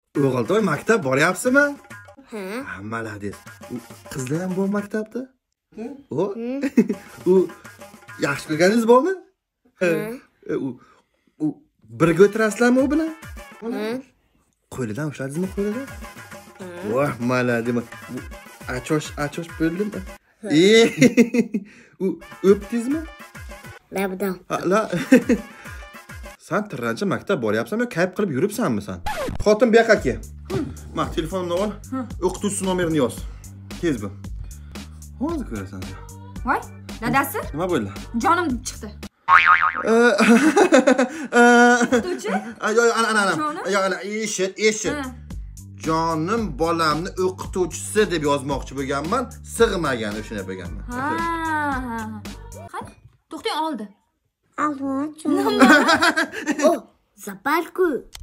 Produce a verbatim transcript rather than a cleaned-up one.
O'g'iltoy maktab boryapsizmi? Ha. Malades. Qizlar ham bor maktabda? O? U yaxshi ko'rganingiz bormi? U u birga o'tirasizlarmi u bilan? Qo'lidan ushladingizmi qo'lidan? Voh, malades. Achosh, achosh bo'ldimi? E, u o'pdingizmi? Labdan. La. Sen tiranchi maktab boryapsanmi, kayf qilib yuribsanmi sen? Xotin bu yoqqa kel. Ma, telefonimni ol. O'qituvchi nomerini yoz. Tez bu. Hozir ko'rasan. Voy, dadasi? Nima bo'ldi? Jonim chiqdi. O'qituvchi? Yo, ana, ana, ana. Yo, ana, eshit, eshit. Jonim bolamni o'qituvchisi deb yozmoqchi bo'lganman, sig'magan o'shina bo'lganman. Ha. Qani? To'xtang, oldi. Allo, o, zapalku.